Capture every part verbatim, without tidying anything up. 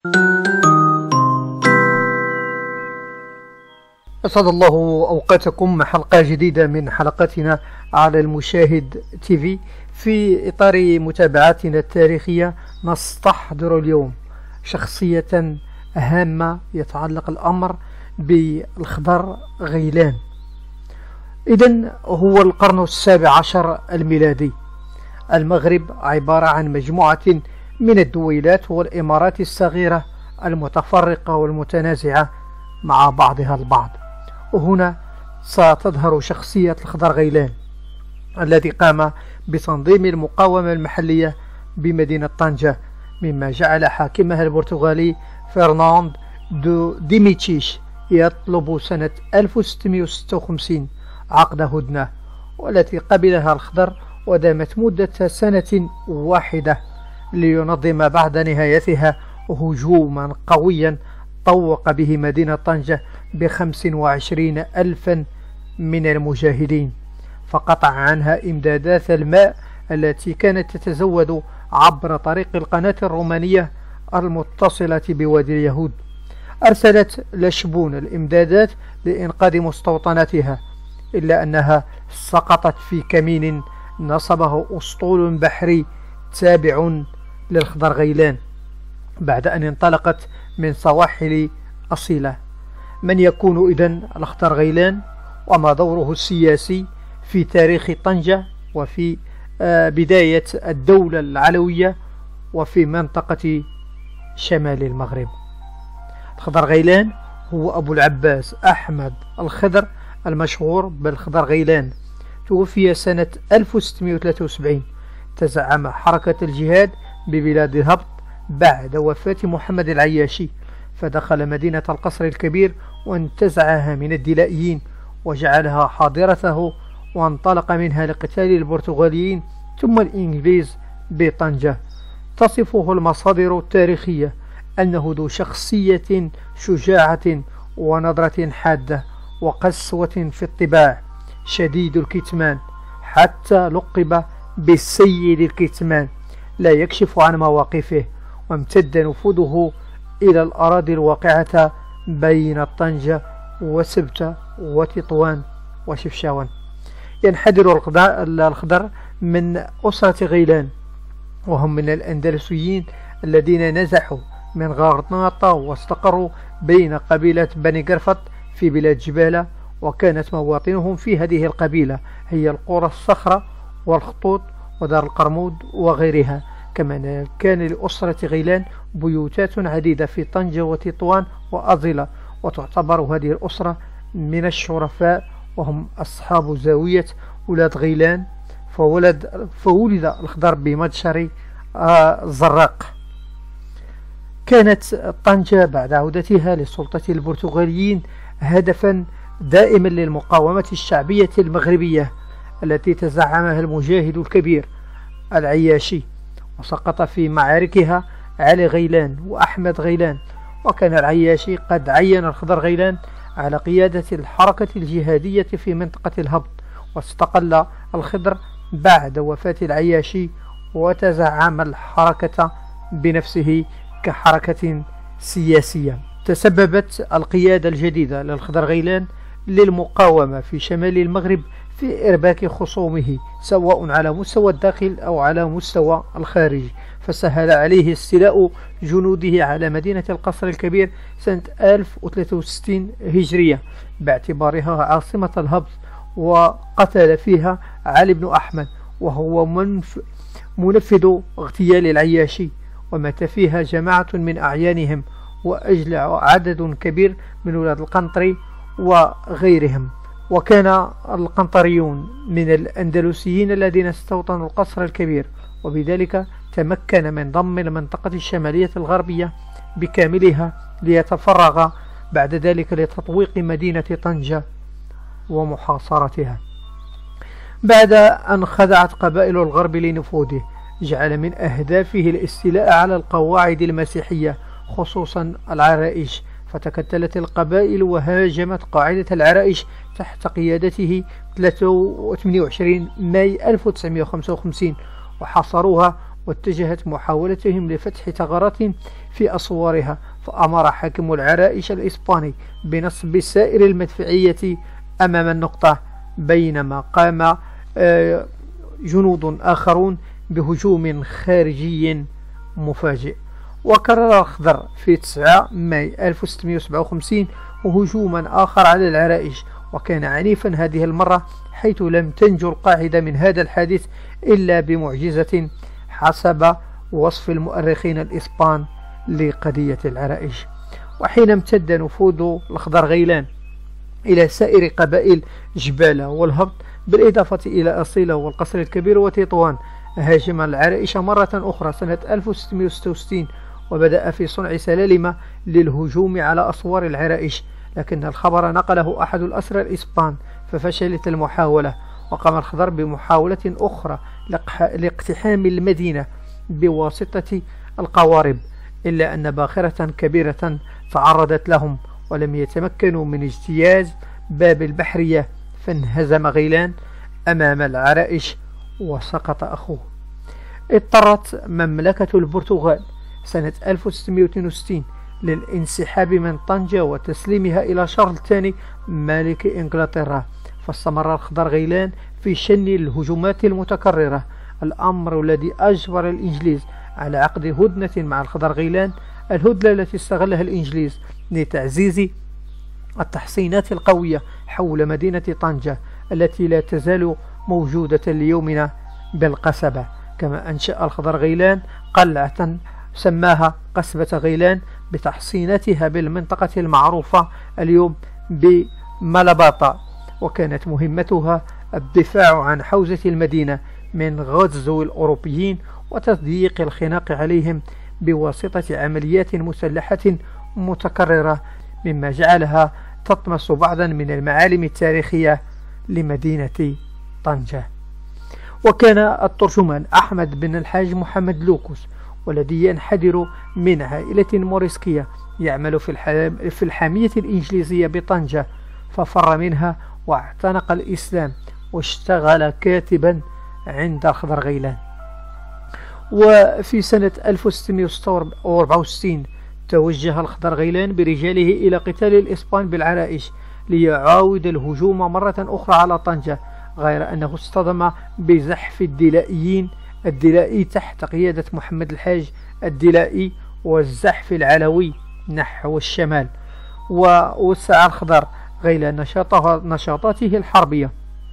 أسعد الله أوقاتكم مع حلقة جديدة من حلقاتنا على المشاهد تيفي. في إطار متابعاتنا التاريخية نستحضر اليوم شخصية هامة يتعلق الأمر بالخضر غيلان. إذن هو القرن السابع عشر الميلادي. المغرب عبارة عن مجموعة من الدويلات والإمارات الصغيرة المتفرقة والمتنازعة مع بعضها البعض. وهنا ستظهر شخصية الخضر غيلان الذي قام بتنظيم المقاومة المحلية بمدينة طنجة، مما جعل حاكمها البرتغالي فرناند دو ديميتشيش يطلب سنة ألف وستمئة وستة وخمسين عقد هدنة، والتي قبلها الخضر ودامت مدة سنة واحدة لينظم بعد نهايتها هجوما قويا طوق به مدينة طنجة بخمس وعشرين ألفا من المجاهدين، فقطع عنها إمدادات الماء التي كانت تتزود عبر طريق القناة الرومانية المتصلة بوادي اليهود. أرسلت لشبون الإمدادات لإنقاذ مستوطناتها، إلا أنها سقطت في كمين نصبه أسطول بحري تابع للخضر غيلان بعد أن انطلقت من سواحل أصيلة. من يكون إذن الخضر غيلان، وما دوره السياسي في تاريخ طنجة وفي بداية الدولة العلوية وفي منطقة شمال المغرب؟ الخضر غيلان هو أبو العباس أحمد الخضر المشهور بالخضر غيلان. توفي سنة ألف وستمئة وثلاثة وسبعين. تزعم حركة الجهاد ببلاد الهبط بعد وفاة محمد العياشي، فدخل مدينة القصر الكبير وانتزعها من الدلائيين وجعلها حاضرته، وانطلق منها لقتال البرتغاليين ثم الإنجليز بطنجة. تصفه المصادر التاريخية أنه ذو شخصية شجاعة ونظرة حادة وقسوة في الطباع، شديد الكتمان، حتى لقب بالسيد الكتمان، لا يكشف عن مواقفه، وامتد نفوذه إلى الأراضي الواقعة بين طنجة وسبتة وتطوان وشفشاون. ينحدر الخضر من أسرة غيلان، وهم من الأندلسيين الذين نزحوا من غرناطة واستقروا بين قبيلة بني قرفط في بلاد جبالة، وكانت مواطنهم في هذه القبيلة هي القرى الصخرة والخطوط ودار القرمود وغيرها. كما كان لأسرة غيلان بيوتات عديدة في طنجة وتطوان وأزلة، وتعتبر هذه الأسرة من الشرفاء، وهم أصحاب زاوية ولاد غيلان. فولد فولد الخضر بمدشر الزراق. كانت طنجة بعد عودتها لسلطة البرتغاليين هدفا دائما للمقاومة الشعبية المغربية التي تزعمها المجاهد الكبير العياشي، وسقط في معاركها علي غيلان وأحمد غيلان. وكان العياشي قد عين الخضر غيلان على قيادة الحركة الجهادية في منطقة الهبط، واستقل الخضر بعد وفاة العياشي وتزعم الحركة بنفسه كحركة سياسية. تسببت القيادة الجديدة للخضر غيلان للمقاومة في شمال المغرب في إرباك خصومه، سواء على مستوى الداخل أو على مستوى الخارج، فسهل عليه استيلاء جنوده على مدينة القصر الكبير سنة ألف وثلاثة وستين هجرية باعتبارها عاصمة الهبط، وقتل فيها علي بن أحمد وهو منف منفذ اغتيال العياشي، ومات فيها جماعة من أعيانهم وأجلع عدد كبير من ولاد القنطري وغيرهم. وكان القنطريون من الأندلسيين الذين استوطنوا القصر الكبير، وبذلك تمكن من ضم المنطقة الشمالية الغربية بكاملها ليتفرغ بعد ذلك لتطويق مدينة طنجة ومحاصرتها. بعد أن خضعت قبائل الغرب لنفوذه، جعل من أهدافه الاستيلاء على القواعد المسيحية خصوصا العرائش، فتكتلت القبائل وهاجمت قاعدة العرائش تحت قيادته ثمانية وعشرين ماي ألف وتسعمئة وخمسة وخمسين، وحاصروها واتجهت محاولتهم لفتح ثغرات في أسوارها، فأمر حاكم العرائش الإسباني بنصب سائر المدفعية أمام النقطة، بينما قام جنود آخرون بهجوم خارجي مفاجئ. وكرر الخضر في تسعة ماي ألف وستمئة وسبعة وخمسين هجوما آخر على العرائش، وكان عنيفا هذه المرة، حيث لم تنجو القاعدة من هذا الحادث إلا بمعجزة حسب وصف المؤرخين الإسبان لقضية العرائش. وحين امتد نفوذ الخضر غيلان إلى سائر قبائل جبالة والهبط بالإضافة إلى أصيلة والقصر الكبير وتطوان، هاجم العرائش مرة أخرى سنة ألف وستمئة وستة وستين، وبدأ في صنع سلالم للهجوم على أسوار العرائش، لكن الخبر نقله أحد الأسرى الإسبان ففشلت المحاولة، وقام الخضر بمحاولة أخرى لاقتحام المدينة بواسطة القوارب، إلا أن باخرة كبيرة تعرضت لهم ولم يتمكنوا من اجتياز باب البحرية، فانهزم غيلان أمام العرائش وسقط أخوه. اضطرت مملكة البرتغال سنة ألف وستمئة واثنين وستين للانسحاب من طنجة وتسليمها إلى شارل الثاني ملك إنجلترا، فاستمر الخضر غيلان في شن الهجومات المتكررة، الأمر الذي أجبر الإنجليز على عقد هدنة مع الخضر غيلان، الهدنة التي استغلها الإنجليز لتعزيز التحصينات القوية حول مدينة طنجة التي لا تزال موجودة ليومنا بالقصبة. كما أنشأ الخضر غيلان قلعة سماها قصبة غيلان بتحصيناتها بالمنطقة المعروفة اليوم بملباطا، وكانت مهمتها الدفاع عن حوزة المدينة من غزو الأوروبيين وتضييق الخناق عليهم بواسطة عمليات مسلحة متكررة، مما جعلها تطمس بعضا من المعالم التاريخية لمدينة طنجة. وكان الترجمان أحمد بن الحاج محمد لوكوس، والذي ينحدر من عائلة موريسكية، يعمل في الحامية الإنجليزية بطنجة، ففر منها واعتنق الإسلام واشتغل كاتبا عند الخضر غيلان. وفي سنة ألف وستمئة وأربعة وستين توجه الخضر غيلان برجاله إلى قتال الإسبان بالعرائش ليعاود الهجوم مرة أخرى على طنجة، غير أنه اصطدم بزحف الدلائيين الدلائي تحت قيادة محمد الحاج الدلائي والزحف العلوي نحو الشمال. ووسع الخضر غيلان نشاطاته الحربية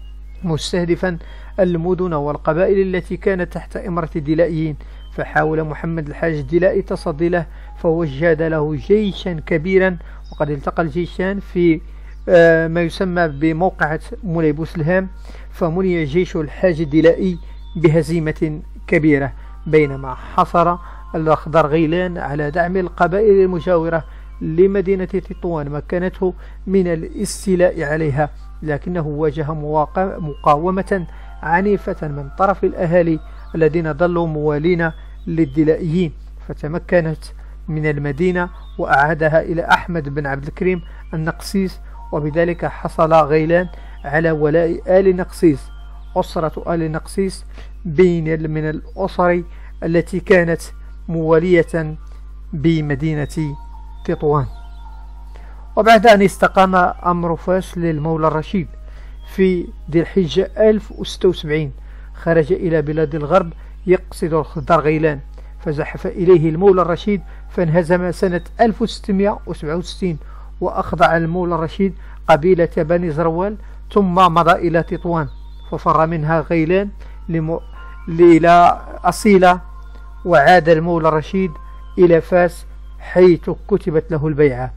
مستهدفا المدن والقبائل التي كانت تحت إمرة الدلائيين، فحاول محمد الحاج الدلائي تصدي له، فوجد له جيشا كبيرا، وقد التقى الجيشان في ما يسمى بموقعة مولاي بوسلهام، فمني جيش الحاج الدلائي بهزيمة كبيرة، بينما حصر الأخضر غيلان على دعم القبائل المجاورة لمدينة تطوان مكنته من الاستيلاء عليها، لكنه واجه مقاومة عنيفة من طرف الأهالي الذين ظلوا موالين للدلائيين، فتمكنت من المدينة وأعادها إلى أحمد بن عبد الكريم النقسيس، وبذلك حصل غيلان على ولاء آل نقسيس. أسرة آل نقسيس بين من الأسر التي كانت موالية بمدينة تطوان. وبعد أن استقام أمر فاس للمولى الرشيد في ذي الحجة ألف وستة وسبعين، خرج إلى بلاد الغرب يقصد الخضر غيلان، فزحف إليه المولى الرشيد فانهزم سنة ألف وستمئة وسبعة وستين، وأخضع المولى الرشيد قبيلة بني زروال، ثم مضى إلى تطوان، ففر منها غيلان لم... إلى أصيلة، وعاد المولى الرشيد إلى فاس حيث كتبت له البيعة،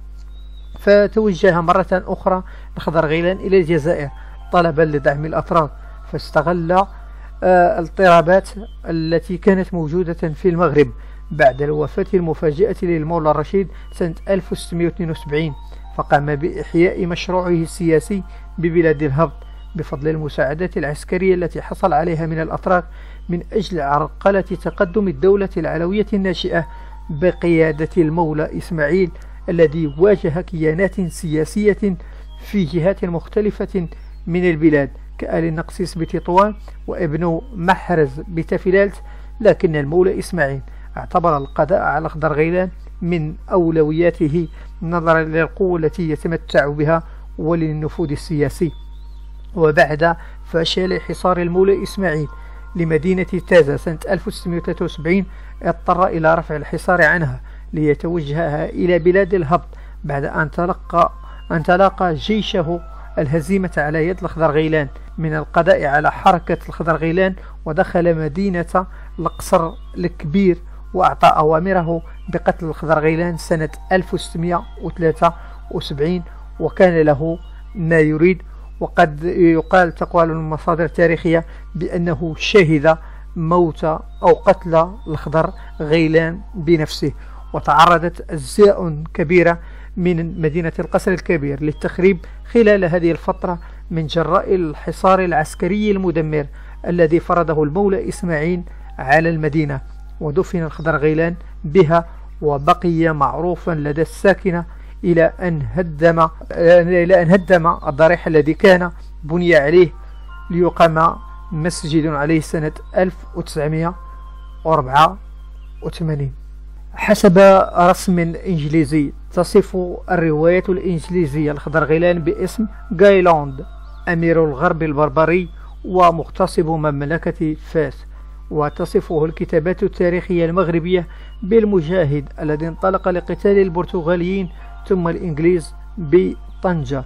فتوجه مرة أخرى الخضر غيلان إلى الجزائر طلبا لدعم الأتراك، فاستغل الاضطرابات التي كانت موجودة في المغرب بعد الوفاة المفاجئة للمولى الرشيد سنة ألف وستمئة واثنين وسبعين، فقام بإحياء مشروعه السياسي ببلاد الهبط بفضل المساعدات العسكرية التي حصل عليها من الأتراك من أجل عرقلة تقدم الدولة العلوية الناشئة بقيادة المولى إسماعيل، الذي واجه كيانات سياسية في جهات مختلفة من البلاد كآل النقسيس بتطوان وابن محرز بتفلالت لكن المولى إسماعيل اعتبر القضاء على خضر غيلان من أولوياته نظرا للقوة التي يتمتع بها وللنفوذ السياسي. وبعد فشل حصار المولى إسماعيل لمدينة تازة سنة ألف وستمائة وثلاثة وسبعين اضطر إلى رفع الحصار عنها ليتوجه إلى بلاد الهبط بعد أن تلقى أن تلاقى جيشه الهزيمة على يد الخضر غيلان من القضاء على حركة الخضر غيلان، ودخل مدينة القصر الكبير وأعطى أوامره بقتل الخضر غيلان سنة ألف وستمائة وثلاثة وسبعين، وكان له ما يريد. وقد يقال تقال المصادر التاريخية بأنه شهد موت أو قتل الخضر غيلان بنفسه. وتعرضت أجزاء كبيرة من مدينة القصر الكبير للتخريب خلال هذه الفترة من جراء الحصار العسكري المدمر الذي فرضه المولى إسماعيل على المدينة، ودفن الخضر غيلان بها وبقي معروفا لدى الساكنة إلى أن هدم إلى أن هدم الضريح الذي كان بني عليه ليقام مسجد عليه سنة ألف وتسعمائة وأربعة وثمانين. حسب رسم إنجليزي تصف الرواية الإنجليزية الخضر غيلان باسم جايلاند أمير الغرب البربري ومغتصب مملكة فاس، وتصفه الكتابات التاريخية المغربية بالمجاهد الذي انطلق لقتال البرتغاليين ثم الإنجليز بطنجة.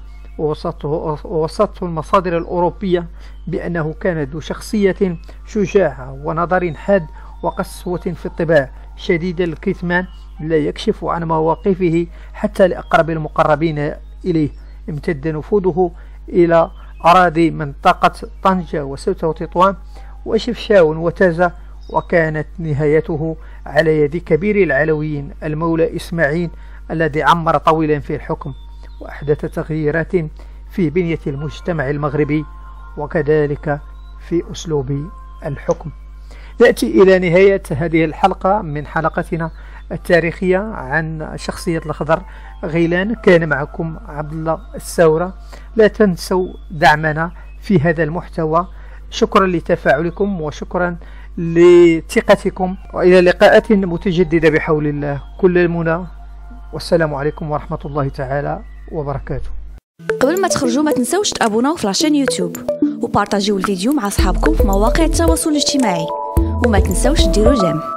ووصته المصادر الأوروبية بأنه كان ذو شخصية شجاعة ونظر حاد وقسوة في الطباع شديد الكتمان، لا يكشف عن مواقفه حتى لأقرب المقربين إليه. امتد نفوذه إلى أراضي منطقة طنجة وسوسة وتطوان وشفشاون وتازة، وكانت نهايته على يد كبير العلويين المولى إسماعيل الذي عمر طويلا في الحكم وأحدث تغييرات في بنية المجتمع المغربي وكذلك في أسلوب الحكم. نأتي إلى نهاية هذه الحلقة من حلقتنا التاريخية عن شخصية الخضر غيلان. كان معكم عبد الله الساورة. لا تنسوا دعمنا في هذا المحتوى. شكرا لتفاعلكم وشكرا لثقتكم، وإلى لقاءات متجددة بحول الله. كل المنى، والسلام عليكم ورحمة الله تعالى وبركاته. قبل ما تخرجوا ما تنسوش تابوناو في لاشين يوتيوب وبارطاجيو الفيديو مع أصحابكم في مواقع التواصل الاجتماعي، وما تنسوش ديروا جيم.